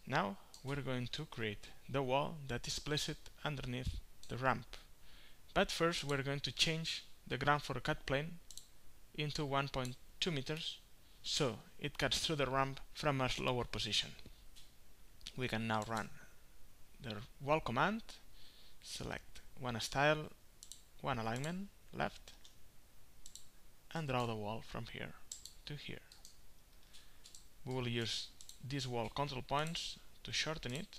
Now we're going to create the wall that is placed underneath the ramp. But first we're going to change the ground floor cut plane into 1.2 meters so it cuts through the ramp from a lower position. We can now run the wall command, select one style, one alignment, left, and draw the wall from here to here. We will use these wall control points to shorten it,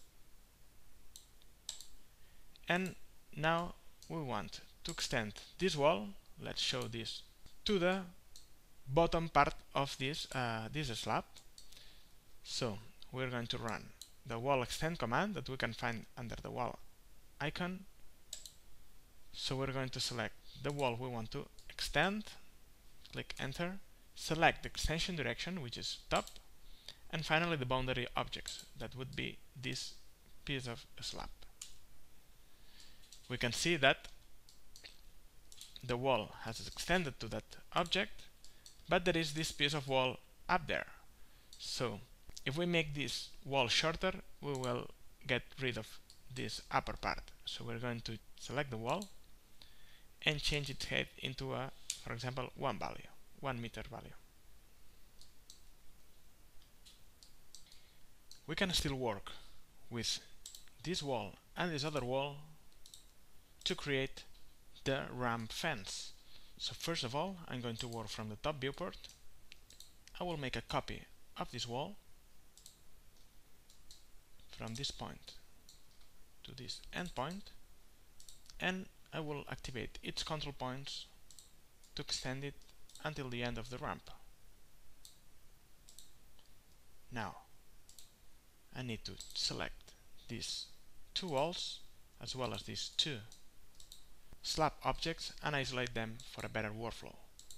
and now we want to extend this wall. Let's show this to the bottom part of this slab. So we're going to run the wall extend command that we can find under the wall icon. So we're going to select the wall we want to extend, click enter, select the extension direction, which is top, and finally the boundary objects, that would be this piece of slab. We can see that the wall has extended to that object, but there is this piece of wall up there. So if we make this wall shorter, we will get rid of this upper part. So we're going to select the wall and change its height into a, for example, 1 meter value. We can still work with this wall and this other wall to create the ramp fence. So first of all, I'm going to work from the top viewport. I will make a copy of this wall from this point to this endpoint, and I will activate its control points to extend it until the end of the ramp. Now I need to select these two walls as well as these two slab objects and isolate them for a better workflow.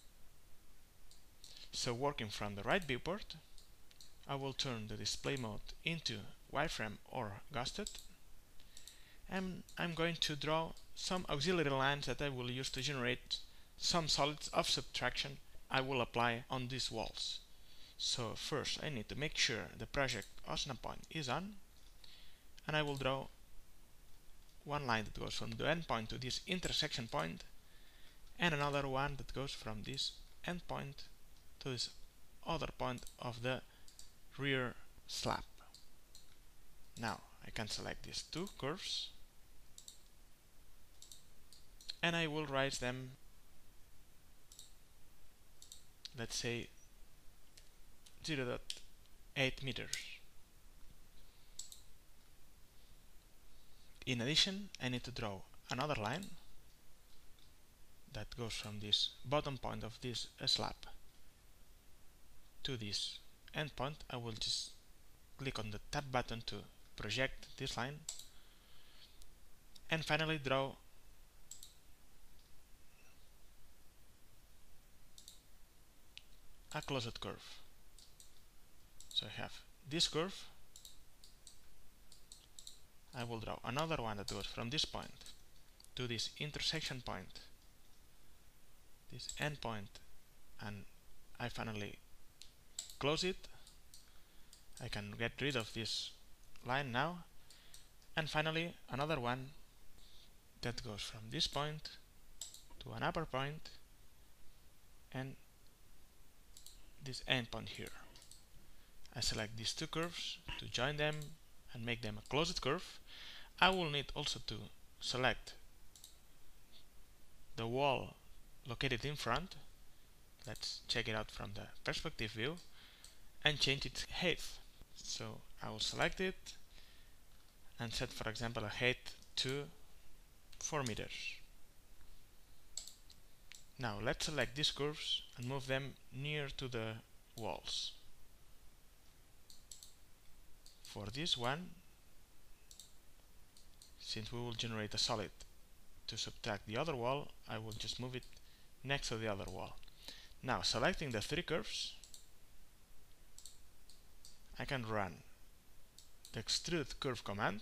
So working from the right viewport, I will turn the display mode into wireframe or ghosted, and I'm going to draw some auxiliary lines that I will use to generate some solids of subtraction I will apply on these walls. So first I need to make sure the project Osna point is on, and I will draw one line that goes from the endpoint to this intersection point, and another one that goes from this endpoint to this other point of the rear slab. Now I can select these two curves and I will raise them, let's say 0.8 meters. In addition, I need to draw another line that goes from this bottom point of this slab to this endpoint. I will just click on the tab button to project this line, and finally draw a closed curve. So I have this curve. I will draw another one that goes from this point to this intersection point, this endpoint, and I finally close it. I can get rid of this line now, and finally another one that goes from this point to an upper point and this endpoint here. I select these two curves to join them and make them a closed curve. I will need also to select the wall located in front. Let's check it out from the perspective view and change its height. So I will select it and set, for example, a height to 4 meters. Now let's select these curves and move them near to the walls. For this one, since we will generate a solid to subtract the other wall, I will just move it next to the other wall. Now selecting the three curves, I can run the extrude curve command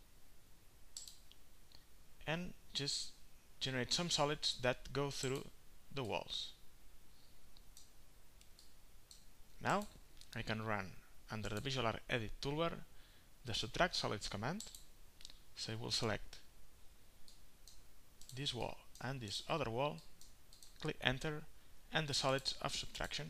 and just generate some solids that go through the walls. Now I can run under the VisualARQ edit toolbar the subtract solids command. So I will select this wall and this other wall, click enter, and the solids of subtraction.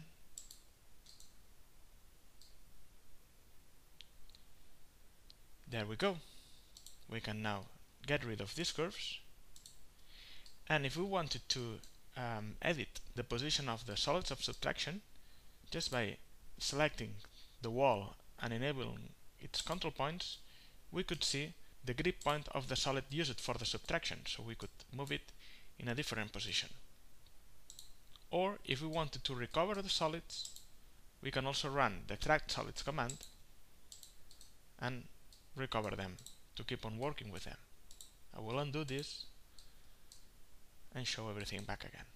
There we go. We can now get rid of these curves, and if we wanted to edit the position of the solids of subtraction, just by selecting the wall and enabling its control points, we could see the grip point of the solid used for the subtraction, so we could move it in a different position. Or if we wanted to recover the solids, we can also run the track solids command and recover them to keep on working with them. I will undo this and show everything back again.